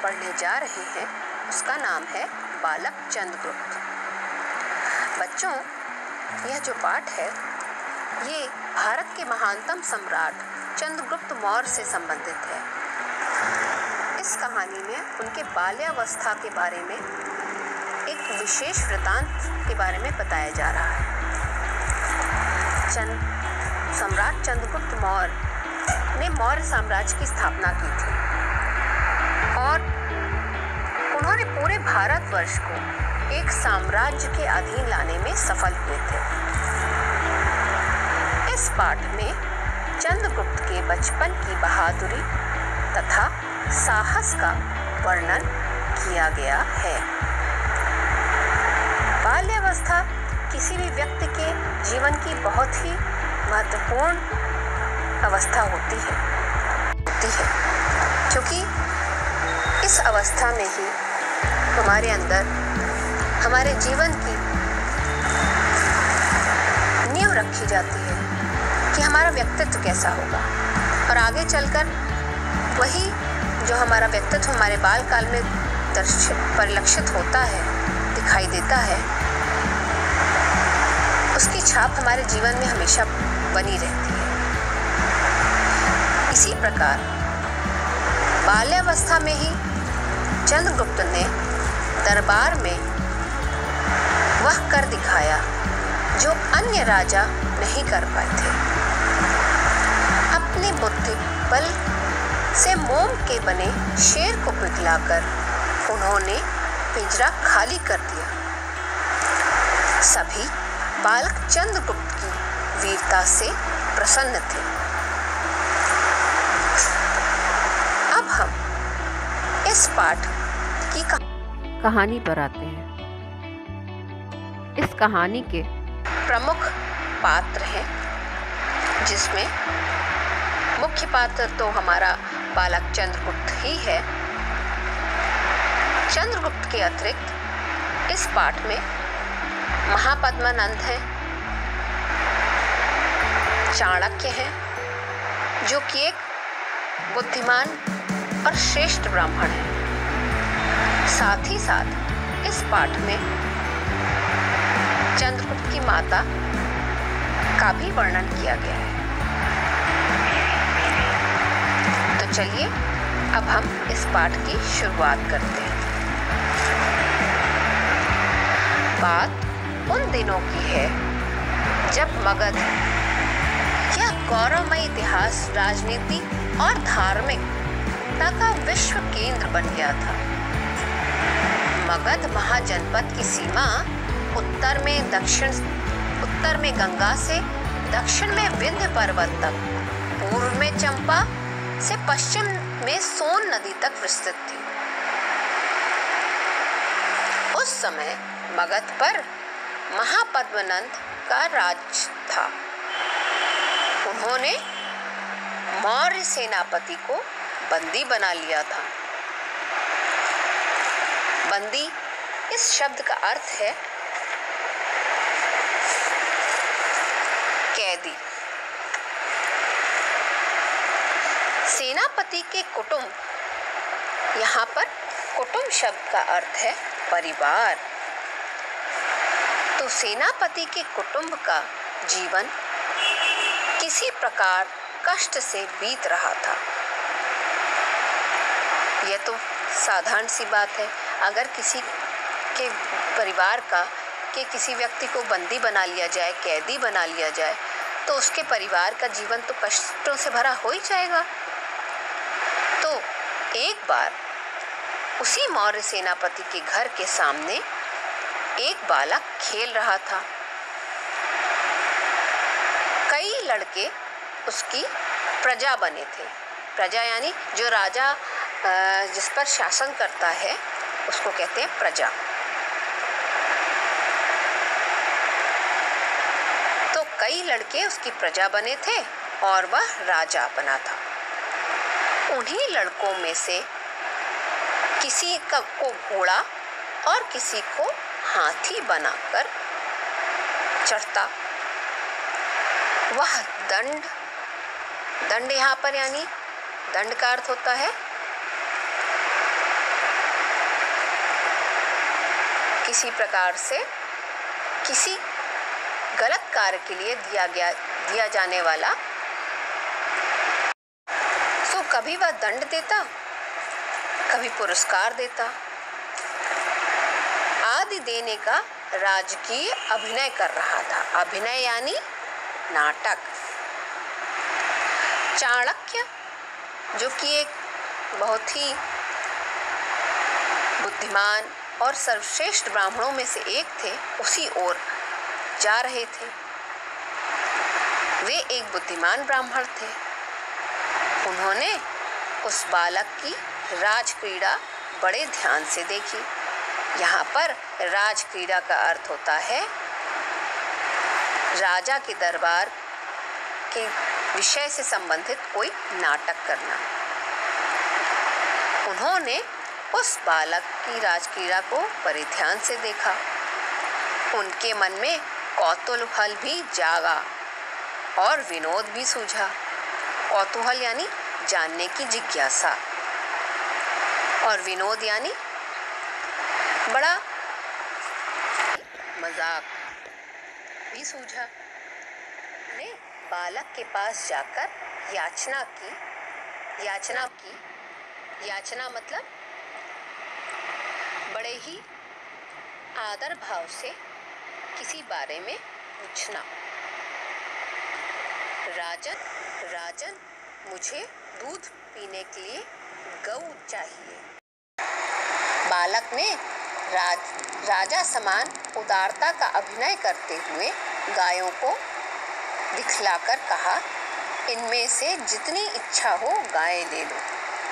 पढ़ने जा रहे हैं उसका नाम है बालक चंद्रगुप्त। बच्चों, यह जो पाठ है ये भारत के महानतम सम्राट चंद्रगुप्त मौर्य से संबंधित है। इस कहानी में उनके बाल्यावस्था के बारे में एक विशेष वृतांत के बारे में बताया जा रहा है। सम्राट चंद्रगुप्त मौर्य ने मौर्य साम्राज्य की स्थापना की थी और उन्होंने पूरे भारतवर्ष को एक साम्राज्य के अधीन लाने में सफल हुए थे। इस पाठ में चंद्रगुप्त के बचपन की बहादुरी तथा साहस का वर्णन किया गया है। बाल्यावस्था किसी भी व्यक्ति के जीवन की बहुत ही महत्वपूर्ण अवस्था होती है क्योंकि इस अवस्था में ही हमारे अंदर हमारे जीवन की नींव रखी जाती है कि हमारा व्यक्तित्व कैसा होगा और आगे चलकर वही जो हमारा व्यक्तित्व हमारे बाल काल में परिलक्षित होता है, दिखाई देता है, उसकी छाप हमारे जीवन में हमेशा बनी रहती है। इसी प्रकार बाल्यावस्था में ही चंद्रगुप्त ने दरबार में वह कर दिखाया जो अन्य राजा नहीं कर पाए थे। अपनी बुद्धि बल से मोम के बने शेर को पिघलाकर उन्होंने पिंजरा खाली कर दिया। सभी बालक चंद्रगुप्त की वीरता से प्रसन्न थे। अब हम इस पाठ की कहानी पर आते हैं। इस कहानी के प्रमुख पात्र हैं जिसमें मुख्य पात्र तो हमारा बालक चंद्रगुप्त ही है। चंद्रगुप्त के अतिरिक्त इस पाठ में महापद्मानंद हैं, चाणक्य हैं जो कि एक बुद्धिमान और श्रेष्ठ ब्राह्मण है। साथ ही साथ इस पाठ में चंद्रगुप्त की माता का भी वर्णन किया गया है। तो चलिए अब हम इस पाठ की शुरुआत करते हैं। बात उन दिनों की है जब मगध यह गौरवमय इतिहास, राजनीति और धार्मिकता का विश्व केंद्र बन गया था। मगध महाजनपद की सीमा उत्तर में गंगा से दक्षिण में विंध्य पर्वत तक, पूर्व में चंपा से पश्चिम में सोन नदी तक विस्तृत थी। उस समय मगध पर महापद्मानंद का राज था। उन्होंने मौर्य सेनापति को बंदी बना लिया था। बंदी इस शब्द का अर्थ है कैदी। सेनापति के कुटुंब, यहाँ पर कुटुंब शब्द का अर्थ है परिवार। तो सेनापति के कुटुंब का जीवन किसी प्रकार कष्ट से बीत रहा था। यह तो साधारण सी बात है। अगर किसी के परिवार के किसी व्यक्ति को बंदी बना लिया जाए, कैदी बना लिया जाए, तो उसके परिवार का जीवन तो कष्टों से भरा हो ही जाएगा। तो एक बार उसी मौर्य सेनापति के घर के सामने एक बालक खेल रहा था। कई लड़के उसकी प्रजा बने थे। प्रजा यानी जो राजा जिस पर शासन करता है उसको कहते हैं प्रजा। तो कई लड़के उसकी प्रजा बने थे और वह राजा बना था। उन्हीं लड़कों में से किसी को घोड़ा और किसी को हाथी बनाकर चढ़ता। वह दंड यहाँ पर यानी दंड का अर्थ होता है किसी प्रकार से किसी गलत कार्य के लिए दिया जाने वाला, सो कभी वह दंड देता, कभी पुरस्कार देता आदि देने का राजकीय अभिनय कर रहा था। अभिनय यानी नाटक। चाणक्य, जो कि एक बहुत ही बुद्धिमान और सर्वश्रेष्ठ ब्राह्मणों में से एक थे, उसी ओर जा रहे थे। वे एक बुद्धिमान ब्राह्मण थे। उन्होंने उस बालक की राजक्रीड़ा बड़े ध्यान से देखी। यहाँ पर राजक्रीड़ा का अर्थ होता है राजा के दरबार के विषय से संबंधित कोई नाटक करना। उन्होंने उस बालक की राजक्रीड़ा को बड़े ध्यान से देखा। उनके मन में कौतूहल भी जागा और विनोद भी सूझा। कौतूहल यानी जानने की जिज्ञासा, और विनोद यानी बड़ा मजाक भी सूझा। ने बालक के पास जाकर याचना मतलब बड़े ही आदर भाव से किसी बारे में पूछना। राजन, मुझे दूध पीने के लिए गौ चाहिए। बालक ने राजा समान उदारता का अभिनय करते हुए गायों को दिखलाकर कहा, इनमें से जितनी इच्छा हो गायें ले लो।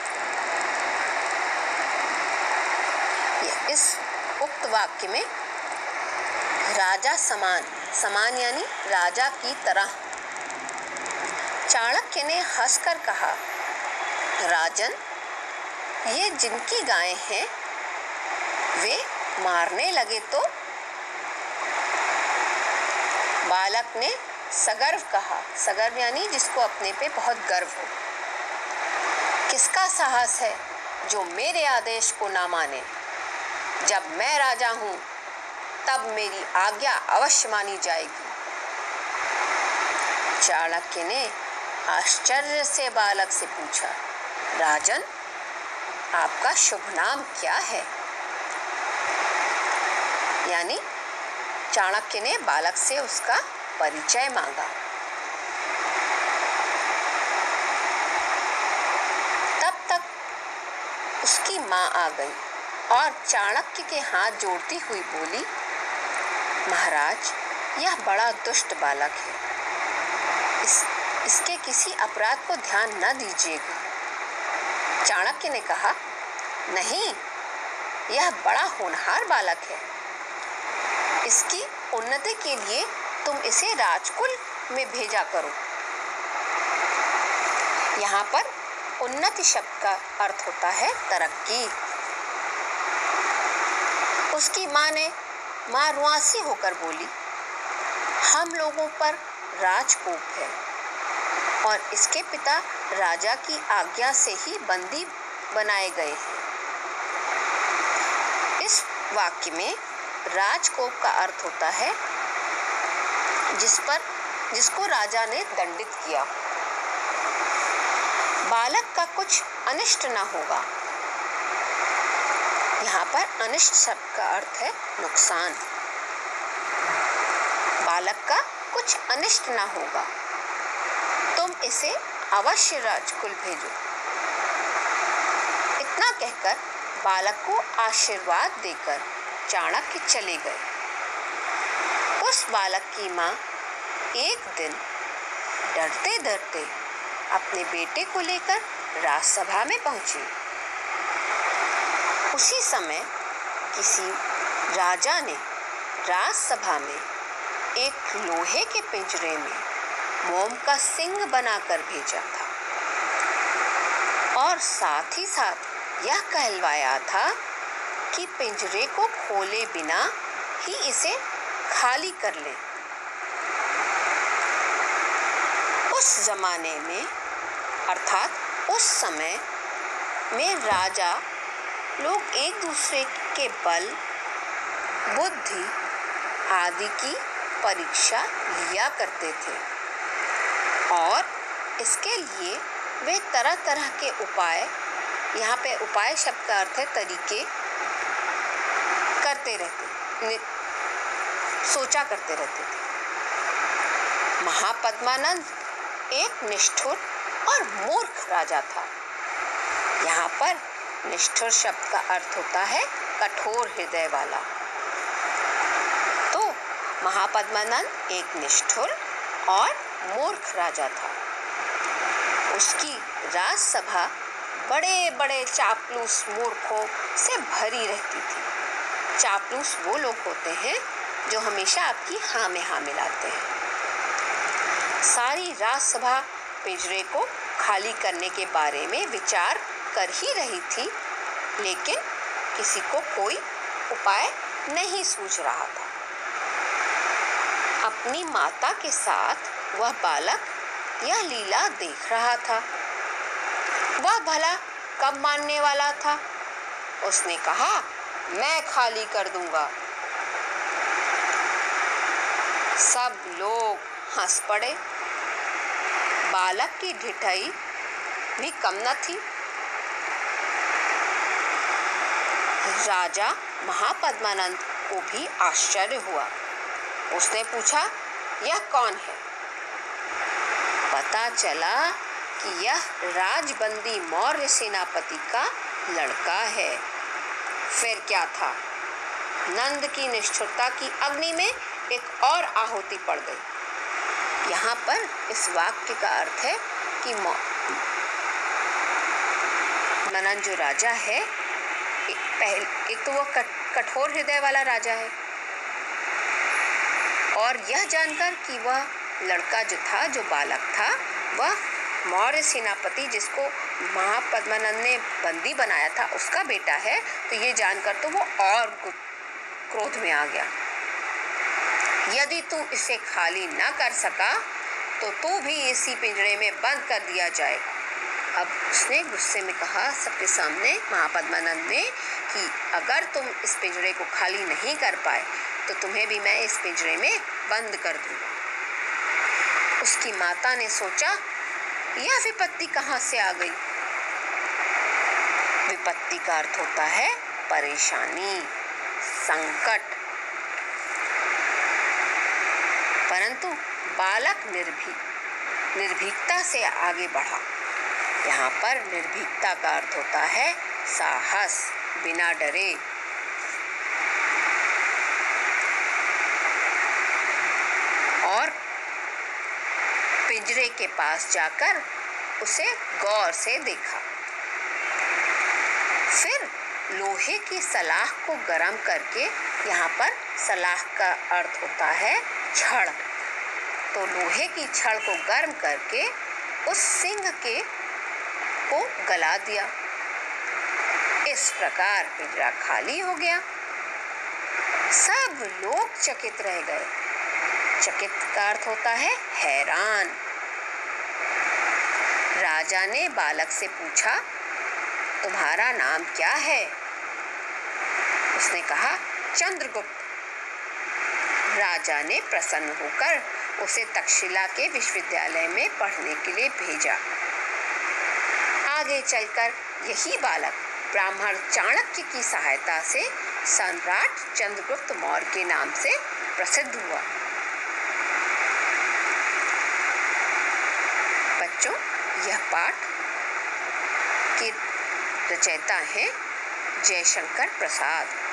इस उक्त वाक्य में राजा समान यानी राजा की तरह। चाणक्य ने हंसकर कहा, राजन, ये जिनकी गायें हैं वे मारने लगे तो? बालक ने सगर्व कहा। सगर्व यानी जिसको अपने पे बहुत गर्व हो। किसका साहस है जो मेरे आदेश को ना माने? जब मैं राजा हूं तब मेरी आज्ञा अवश्य मानी जाएगी। चाणक्य ने आश्चर्य से बालक से पूछा, राजन, आपका शुभ नाम क्या है? यानी चाणक्य ने बालक से उसका परिचय मांगा। तब तक उसकी मां आ गई और चाणक्य के हाथ जोड़ती हुई बोली, महाराज, यह बड़ा दुष्ट बालक है। इसके किसी अपराध को ध्यान न दीजिएगा। चाणक्य ने कहा, नहीं, यह बड़ा होनहार बालक है। इसकी उन्नति के लिए तुम इसे राजकुल में भेजा करो। यहाँ पर उन्नति शब्द का अर्थ होता है तरक्की। उसकी मां रुआंसी होकर बोली, हम लोगों पर राजकोप है और इसके पिता राजा की आज्ञा से ही बंदी बनाए गए हैं। इस वाक्य में राजकोप का अर्थ होता है जिसको राजा ने दंडित किया। बालक का कुछ अनिष्ट न होगा। यहाँ पर अनिष्ट शब्द का अर्थ है नुकसान। बालक का कुछ अनिष्ट न होगा, तुम इसे अवश्य राजकुल भेजो। इतना कहकर बालक को आशीर्वाद देकर चाणक्य चले गए। उस बालक की मां एक दिन डरते डरते अपने बेटे को लेकर राजसभा में पहुंची। उसी समय किसी राजा ने राजसभा में एक लोहे के पिंजरे में मोम का सिंह बनाकर भेजा था और साथ ही साथ यह कहलवाया था कि पिंजरे को खोले बिना ही इसे खाली कर ले। उस जमाने में अर्थात उस समय में राजा लोग एक दूसरे के बल बुद्धि आदि की परीक्षा लिया करते थे और इसके लिए वे तरह तरह के उपाय, यहाँ पे उपाय शब्द का अर्थ है तरीके, करते रहते, सोचा करते रहते थे। महापद्मानंद एक निष्ठुर और मूर्ख राजा था। यहाँ पर निष्ठुर शब्द का अर्थ होता है कठोर हृदय वाला। तो महापद्मानंद एक निष्ठुर और मूर्ख राजा था। उसकी राजसभा बड़े बड़े चापलूस मूर्खों से भरी रहती थी। चापलूस वो लोग होते हैं जो हमेशा आपकी हाँ में हाँ मिलाते हैं। सारी राजसभा पिंजरे को खाली करने के बारे में विचार कर ही रही थी, लेकिन किसी को कोई उपाय नहीं सूझ रहा था। अपनी माता के साथ वह बालक यह लीला देख रहा था। वह भला कब मानने वाला था? उसने कहा, मैं खाली कर दूंगा। सब लोग हंस पड़े। बालक की ढिठाई भी कम न थी। राजा महापद्मानंद को भी आश्चर्य हुआ। उसने पूछा, यह कौन है? पता चला कि यह राजबंदी मौर्य सेनापति का लड़का है। फिर क्या था? नंद की निष्ठुरता की अग्नि में एक और आहुति पड़ गई। यहाँ पर इस वाक्य का अर्थ है कि नंद जो राजा है, एक तो वो कठोर हृदय वाला राजा है, और यह जानकर कि वह लड़का जो था, जो बालक था, वह मौर्य सेनापति जिसको महापद्मानंद ने बंदी बनाया था उसका बेटा है, तो ये जानकर तो वो और क्रोध में आ गया। यदि तू इसे खाली न कर सका तो तू भी इसी पिंजरे में बंद कर दिया जाएगा। अब उसने गुस्से में कहा सबके सामने महापद्मानंद ने कि अगर तुम इस पिंजरे को खाली नहीं कर पाए तो तुम्हें भी मैं इस पिंजरे में बंद कर दूंगा। उसकी माता ने सोचा, यह विपत्ति कहाँ से आ गई? विपत्ति का अर्थ होता है परेशानी, संकट। परंतु बालक निर्भीकता से आगे बढ़ा। यहाँ पर निर्भीकता का अर्थ होता है साहस, बिना डरे। और पिंजरे के पास जाकर उसे गौर से देखा। फिर लोहे की सलाख को गर्म करके, यहाँ पर सलाख का अर्थ होता है छड़, तो लोहे की छड़ को गर्म करके उस सिंह को गला दिया। इस प्रकार पिंजरा खाली हो गया। सब लोग चकित रह गए। चकित का अर्थ होता है हैरान। राजा ने बालक से पूछा, तुम्हारा नाम क्या है? उसने कहा, चंद्रगुप्त। राजा ने प्रसन्न होकर उसे तक्षशिला के विश्वविद्यालय में पढ़ने के लिए भेजा। आगे चलकर यही बालक ब्राह्मण चाणक्य की सहायता से सम्राट चंद्रगुप्त मौर्य के नाम से प्रसिद्ध हुआ। बच्चों, यह पाठ के रचयिता हैं जयशंकर प्रसाद।